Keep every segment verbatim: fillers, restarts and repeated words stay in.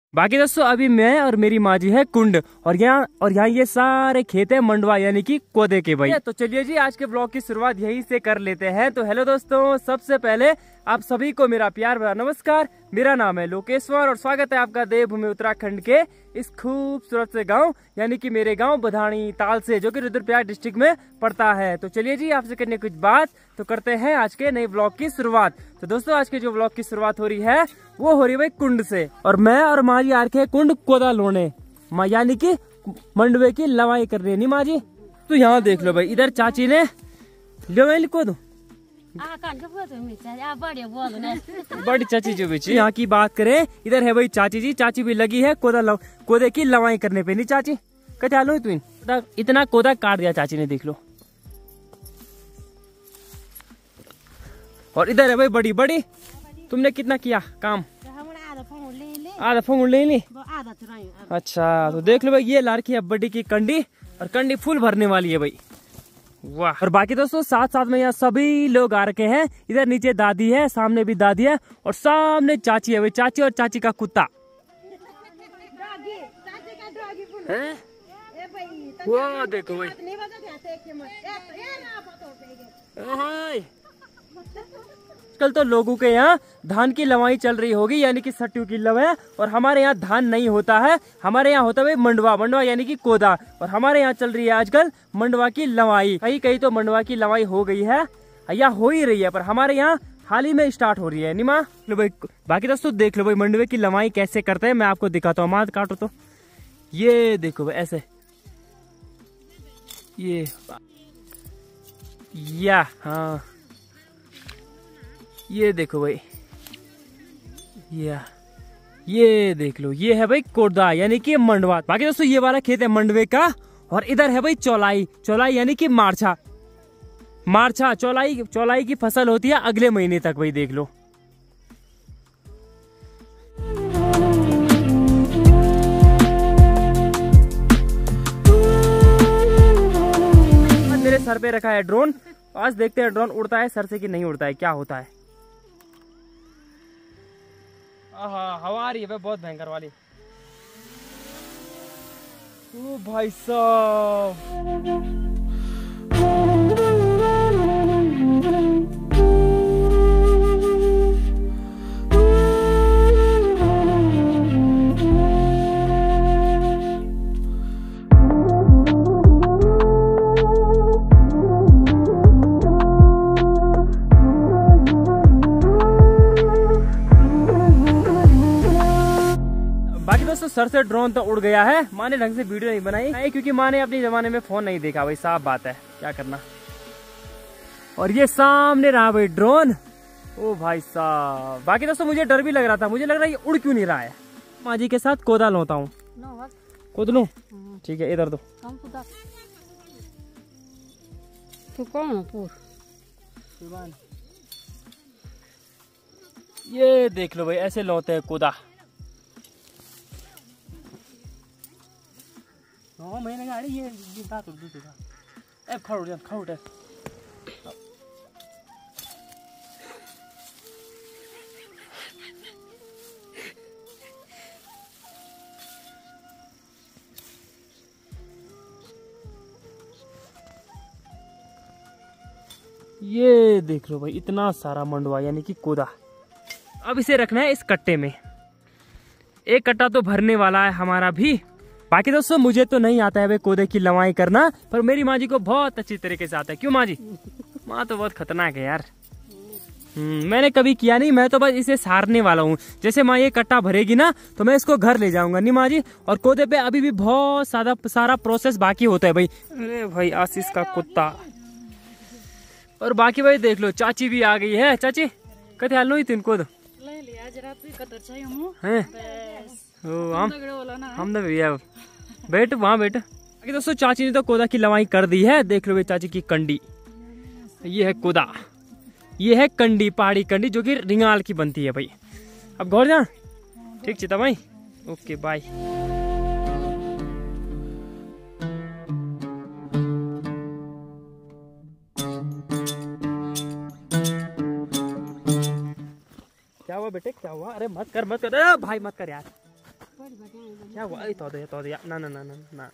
बाकी दोस्तों अभी मैं और मेरी माँ जी है कुंड, और यहाँ और यहाँ ये सारे खेत है मंडवा यानी कि कोदे के भाई। तो चलिए जी आज के ब्लॉग की शुरुआत यहीं से कर लेते हैं। तो हेलो दोस्तों, सबसे पहले आप सभी को मेरा प्यार भरा नमस्कार। मेरा नाम है लोकेश्वर और स्वागत है आपका देवभूमि उत्तराखंड के इस खूबसूरत से गांव यानी कि मेरे गांव बधानी ताल से, जो कि रुद्रप्रयाग डिस्ट्रिक्ट में पड़ता है। तो चलिए जी आपसे करने कुछ बात तो करते हैं आज के नए ब्लॉग की शुरुआत। तो दोस्तों आज के जो ब्लॉग की शुरुआत हो रही है वो हो रही है भाई कुंड से, और मैं और माँ जी आ रखे कुंड कोदा लोने माँ यानी कि मंडवे की लवाई कर रही है। नहीं माँ जी, तो यहाँ देख लो भाई, इधर चाची ने लवाई को दो बड़ी चाची जो बेची। यहाँ की बात करें, इधर है भाई चाची जी, चाची भी लगी है कोदा लव, कोदे की लवाई करने पे। नहीं चाची क्या लो तू इतना कोदा काट दिया चाची ने, देख लो। और इधर है भाई बड़ी बड़ी, तुमने कितना किया काम? आधा फोंग ले ली। अच्छा तो देख लो भाई, ये लारकी है बड़ी की कंडी, और कंडी फुल भरने वाली है भाई। वाह। और बाकी दोस्तों साथ साथ में यहाँ सभी लोग आ रखे हैं। इधर नीचे दादी है, सामने भी दादी है, और सामने चाची है भाई, चाची और चाची का कुत्ता है। वो देखो भाई, कल तो लोगों के यहाँ धान की लवाई चल रही होगी यानी कि सट्टू की लवाई, और हमारे यहाँ धान नहीं होता है, हमारे यहाँ होता है मंडवा, मंडवा यानी कि कोदा, और हमारे यहाँ चल रही है आजकल मंडवा की लवाई। कहीं कहीं तो मंडवा की लवाई हो गई है या हो ही रही है, पर हमारे यहाँ हाल ही में स्टार्ट हो रही है। निमा लो भाई, बाकी दोस्तों देख लो भाई मंडवे की लवाई कैसे करते हैं, मैं आपको दिखाता हूँ। मार काटो तो ये देखो भाई ऐसे, ये या हाँ ये देखो भाई, या ये देख लो, ये है भाई कोदा यानी कि मंडवा। बाकी दोस्तों ये वाला खेत है मंडवे का, और इधर है भाई चौलाई, चौलाई यानी कि मार्चा, मार्चा चौलाई, चौलाई की फसल होती है अगले महीने तक भाई, देख लो। मेरे सर पे रखा है ड्रोन, आज देखते हैं ड्रोन उड़ता है सर से कि नहीं उड़ता है, क्या होता है। हवा आ रही है बहुत भयंकर वाली। ओ भाई साहब, सर से ड्रोन तो उड़ गया है। माँ ने ढंग से वीडियो नहीं बनाई नहीं, क्योंकि माँ ने अपने जमाने में फोन नहीं देखा भाई, साफ बात है, क्या करना। और ये सामने रहा भाई ड्रोन, ओ भाई साहब। बाकी दोस्तों मुझे डर भी लग रहा था, मुझे लग रहा है ये उड़ क्यों नहीं रहा है। माँ जी के साथ कोदा लोता हूँ, कूद लूं? ठीक है इधर दो। ये देख लो भाई ऐसे लोते है कोदा। हाँ मैंने गाड़ी ये बात उड़ दूँ ए खड़ उड़ खड़ उड़। ये देख लो भाई इतना सारा मंडवा यानी कि कोदा। अब इसे रखना है इस कट्टे में, एक कट्टा तो भरने वाला है हमारा भी। बाकी दोस्तों मुझे तो नहीं आता है भाई कोदे की लवाई करना, पर मेरी माँ जी को बहुत अच्छी तरीके से आता है। क्यों माँ जी? माँ तो बहुत खतरनाक है यार। हम्म मैंने कभी किया नहीं, मैं तो बस इसे सारने वाला हूँ। जैसे माँ ये कट्टा भरेगी ना तो मैं इसको घर ले जाऊंगा। नहीं माँ जी? और कोदे पे अभी भी बहुत सारा सारा प्रोसेस बाकी होता है भाई। अरे भाई आशीष का कुत्ता। और बाकी भाई देख लो चाची भी आ गई है। चाची कते हाल लो तिनको तो हम हम तो भैया बैठ वहाँ बैठ। दोस्तों चाची ने तो कोदा की लवाई कर दी है, देख लो भाई चाची की कंडी। ये है कोदा, ये है कंडी, पहाड़ी कंडी जो कि रिंगाल की बनती है भाई। अब घर जा, ठीक चिता भाई, ओके बाय। क्या हुआ बेटे, क्या हुआ? अरे मत कर मत कर, अरे भाई मत कर यार। क्या हुआ? तो दे तो दे ना ना ना ना ना।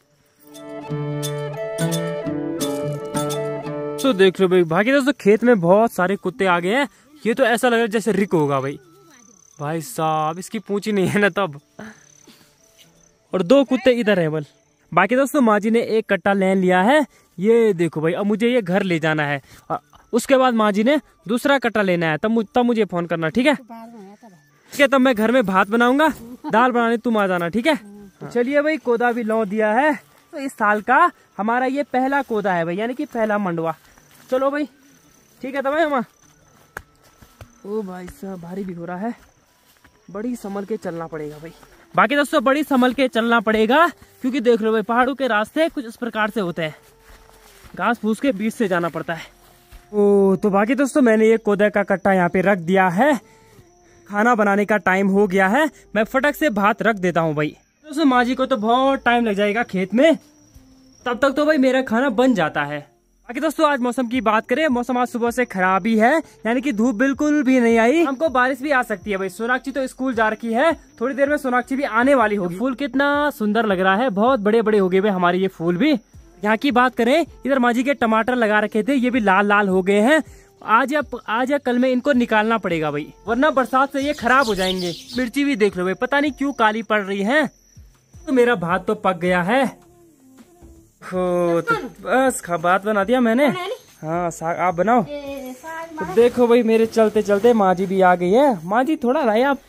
तो देख लो भाई भागी दोस्तों, खेत में बहुत सारे कुत्ते आ गए हैं। ये तो ऐसा लग रहा है जैसे रिक होगा भाई। भाई साहब इसकी पूंछ ही नहीं है ना तब। और दो कुत्ते इधर है बल। बाकी दोस्तों माँ जी ने एक कट्टा ले लिया है। ये देखो भाई, अब मुझे ये घर ले जाना है। और उसके बाद माँ जी ने दूसरा कट्टा लेना है, तब तब मुझे फोन करना, ठीक है? ठीक है, तब मैं घर में भात बनाऊंगा, दाल बनाने तुम आ जाना, ठीक है? तो चलिए भाई, कोदा भी लौ दिया है। तो इस साल का हमारा ये पहला कोदा है भाई, यानी कि पहला मंडवा। चलो भाई ठीक है तब है माँ। ओ भाई साहब भारी भी हो रहा है, बड़ी संभल के चलना पड़ेगा भाई। बाकी दोस्तों बड़ी संभल के चलना पड़ेगा, क्योंकि देख लो भाई पहाड़ों के रास्ते कुछ इस प्रकार से होते हैं, घास फूस के बीच से जाना पड़ता है। ओ तो बाकी दोस्तों मैंने ये कोदा का कट्टा यहाँ पे रख दिया है। खाना बनाने का टाइम हो गया है, मैं फटक से भात रख देता हूँ भाई। दोस्तों माँ जी को तो बहुत टाइम लग जाएगा खेत में, तब तक तो भाई मेरा खाना बन जाता है। बाकी दोस्तों आज मौसम की बात करें, मौसम आज सुबह से खराब ही है, यानी कि धूप बिल्कुल भी नहीं आई। हमको बारिश भी आ सकती है भाई। सोनाक्षी तो स्कूल जा रखी है, थोड़ी देर में सोनाक्षी भी आने वाली होगी। फूल कितना सुंदर लग रहा है, बहुत बड़े बड़े हो गए भाई हमारे ये फूल भी। यहाँ की बात करें, इधर माँ जी के टमाटर लगा रखे थे, ये भी लाल लाल हो गए हैं। आज या आज या कल में इनको निकालना पड़ेगा भाई, वरना बरसात से ये खराब हो जाएंगे। मिर्ची भी देख लो भाई, पता नहीं क्यों काली पड़ रही है। तो मेरा भात तो पक गया है। हो तो बस खा भात बना दिया मैंने। हाँ साग आप बनाओ। तो देखो भाई मेरे चलते चलते माँ जी भी आ गई है। माँ जी थोड़ा रहे आप,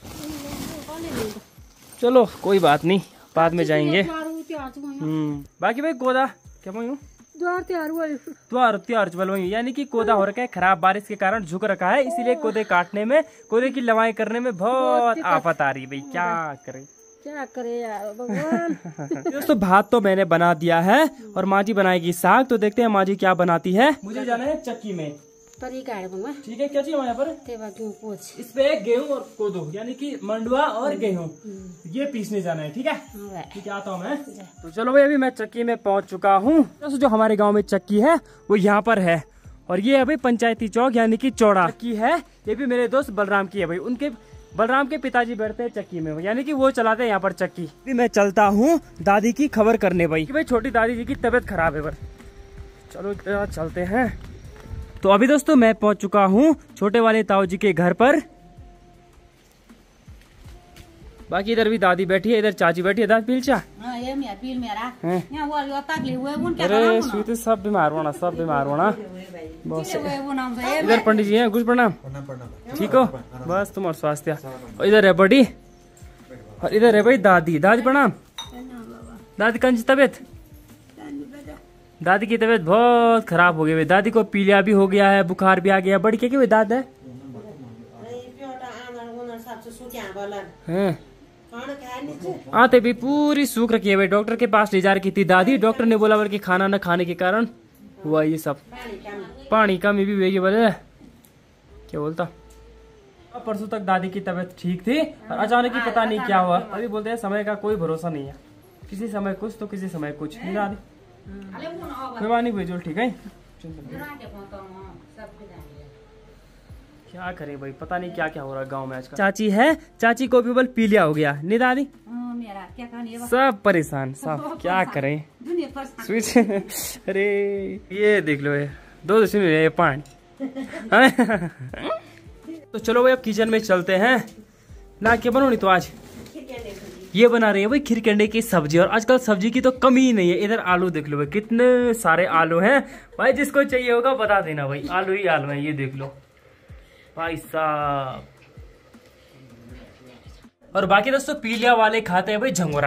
चलो कोई बात नहीं, बाद में जाएंगे। हम्म बाकी भाई कोदा क्या बोलूं, द्वार त्यार द्वार यानी कि कोदा हो रखा है खराब, बारिश के कारण झुक रखा है, इसीलिए कोदे काटने में, कोदे की लवाई करने में बहुत आफत आ रही भाई। क्या करे क्या करे यार भगवान। दोस्तों भात तो मैंने बना दिया है और माँ जी बनाएगी साग। तो देखते हैं माँ जी क्या बनाती है। मुझे जाना है चक्की में। तरीका है ठीक है, क्या चाहिए यहाँ पर? इस पे गेहूँ और कोदो यानी कि मंडुआ और गेहूँ ये पीसने जाना है। ठीक है ठीक है, आता हूँ मैं। तो चलो भाई अभी मैं चक्की में पहुँच चुका हूँ। दोस्तों जो हमारे गाँव में चक्की है वो यहाँ पर है, और ये है भाई पंचायती चौक यानी कि चौड़ा चक्की है। ये भी मेरे दोस्त बलराम की है भाई, उनके बलराम के पिताजी बैठते हैं चक्की में, यानी कि वो चलाते हैं यहाँ पर चक्की। भी मैं चलता हूँ दादी की खबर करने भाई, कि भाई छोटी दादी जी की तबीयत खराब है पर। चलो चलते हैं। तो अभी दोस्तों मैं पहुंच चुका हूँ छोटे वाले ताऊ जी के घर पर। बाकी इधर भी दादी बैठी है, इधर चाची बैठी है। दादी पीलचा अरे स्वीट सब बीमार होना, सब बीमार होना। इधर पंडित जी हैं, कुछ प्रणाम। ठीक हो? बस तुम्हारा स्वास्थ्य। इधर है बड़ी, और इधर है भाई दादी। दादी प्रणाम। दादी कंज तबियत, दादी की तबीयत बहुत खराब हो गई है। दादी को पीलिया भी हो गया है, बुखार भी आ गया। बड़ी क्या क्या दाद है? आते भी पूरी सूख रखी है भाई। डॉक्टर के पास ले जा रखी थी दादी, डॉक्टर ने बोला कि खाना न खाने के कारण हुआ ये सब। पानी कमी भी हुई बोले, क्या बोलता। परसों तक दादी की तबीयत ठीक थी और अचानक ही पता नहीं क्या हुआ। अभी बोलते हैं समय का कोई भरोसा नहीं है, किसी समय कुछ तो किसी समय कुछ। दादी मेहरबानी भेजो, ठीक है। क्या करे भाई, पता नहीं क्या क्या हो रहा है गांव में आजकल। चाची है, चाची को भी बल पीलिया हो गया। नहीं दादी सब परेशान, सब क्या करें। स्विच अरे ये देख लो, ये दो दिन ये पानी। तो चलो भाई अब किचन में चलते हैं ना। क्या बनोनी तो आज ये बना रही है भाई खीर कंडे की सब्जी, और आजकल सब्जी की तो कमी ही नहीं है। इधर आलू देख लो भाई, कितने सारे आलू हैं भाई। जिसको चाहिए होगा बता देना भाई, आलू ही आलू है। ये देख लो भाई साहब। और बाकी दोस्तों पीलिया वाले खाते हैं भाई झंगोरा।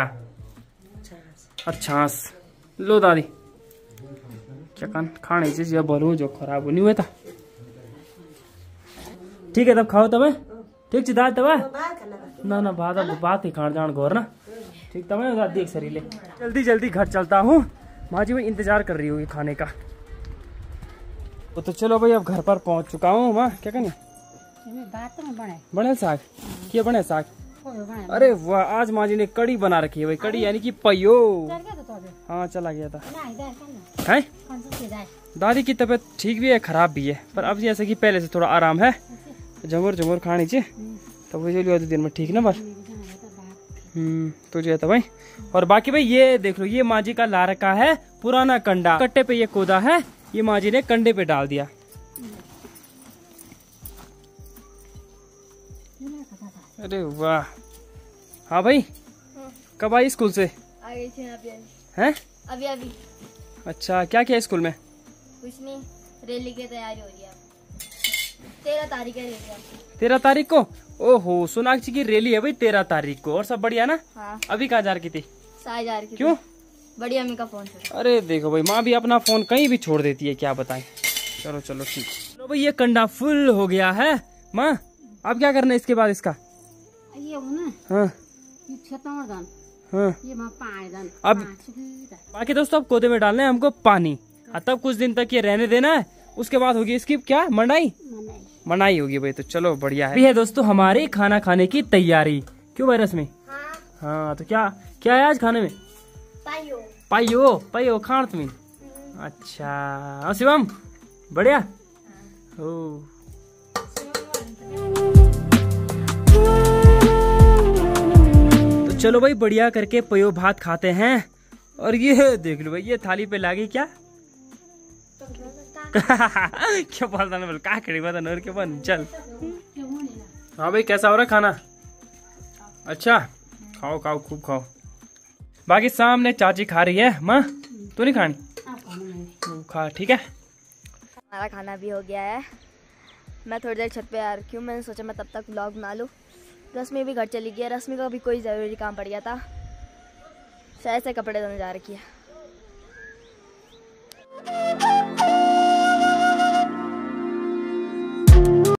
अच्छा लो दादी क्या कान खाने चीज या बोलूं जो खराब नहीं हुआ था। ठीक है तब खाओ तब ठीक ची दाद तब ना ना बात बात ही खान जान घोर ना। ठीक तब दादी एक सरीले जल्दी जल्दी घर चलता हूँ। माँ जी भाई इंतजार कर रही होगी खाने का। तो चलो भाई अब घर पर पहुँच चुका हूँ। माँ क्या करनी बने साग, क्या बने साग? अरे वाह, आज माँ जी ने कड़ी बना रखी है भाई। कड़ी यानी कि पयो। हाँ चला गया था। है दादी की तबीयत ठीक भी है खराब भी है, पर अब जैसे कि पहले से थोड़ा आराम है। झंगोर झंगोर खानी चाहिए तब वो दिन में ठीक ना। बस हम्म तुझे तो भाई। और बाकी भाई ये देख लो, ये माँ जी का ला रखा है पुराना कंडा, कट्टे पे ये कोदा है, ये माँ जी ने कंडे पे डाल दिया। अरे वाह। हाँ भाई, कब आई स्कूल से? आ गई थी अभी अभी। हैं? अभी अभी। अच्छा, क्या किया स्कूल में? कुछ नहीं, रैली की तैयारी हो रही है। तेरह तारीख है रैली। तेरह तारीख को? ओहो, सोनाक्षी की रैली है भाई तेरह तारीख को। और सब बढ़िया ना? हाँ। अभी कहाँ जा रही थी? साढ़े जा रही थी। क्यों? बड़ी अम्मी का फोन था। अरे देखो भाई, माँ भी अपना फोन कहीं भी छोड़ देती है, क्या बताएं। चलो चलो ठीक। चलो भाई, ये कंडा फुल हो गया है। माँ अब क्या करना है इसके बाद इसका? ये हो ना, हाँ ये छतौड़ दान, हाँ। ये मां पाए दान। अब बाकी दोस्तों, अब कोदे में डालना है हमको पानी, और तब कुछ दिन तक ये रहने देना है। उसके बाद होगी इसकी क्या मंडाई मनाई होगी भाई। तो चलो बढ़िया है। अभी है दोस्तों हमारे खाना खाने की तैयारी। क्यों भाई रश्मि? हाँ। हाँ तो क्या क्या है आज खाने में? पाइयो पाइयो पाइयो खान तुम्हें। अच्छा, और शिवम बढ़िया ओ। तो चलो भाई बढ़िया करके पयो भात खाते हैं। और ये देख लो भाई, ये थाली पे लागी क्या क्या बोलता ना, का खड़ी बात नर के बन। चल हाँ भाई, कैसा हो रहा है खाना? अच्छा, खाओ खाओ खूब खाओ। बाकी सामने चाची खा रही है। माँ तू नहीं खानी? तू खा, ठीक है। हमारा खाना भी हो गया है। मैं थोड़ी देर छत पे आ रही हूँ। मैंने सोचा मैं तब तक व्लॉग बना लूँ। रश्मि भी घर चली गई है। रश्मि का भी कोई ज़रूरी काम पड़ गया था, शायद से कपड़े धोने जा रखी है।